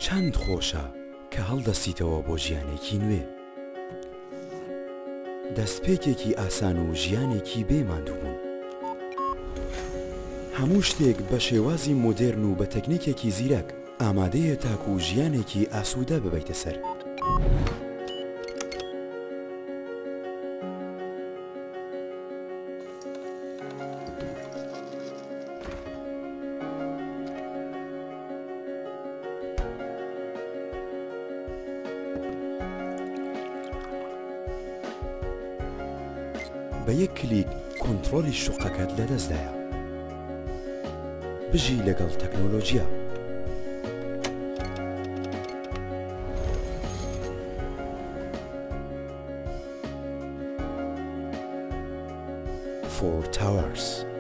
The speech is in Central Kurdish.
چەند خۆشە کە هەڵدەستیتەوە بۆ ژیانێکی نوێ، دەستپێکێکی ئاسان و ژیانێکی بێماندووبوون. هەموو شتێک بە شێوازی مۆدێرن و بە تەکنیکێکی زیرەک ئامادەیە تاکو و ژیانێکی ئاسوودە ببەیتە سەر. بە یەک کلیک کۆنتڕۆلی شوقەکەت لەدەستدایە. بژی لەگەڵ تەکنۆلۆژیا. Four Towers.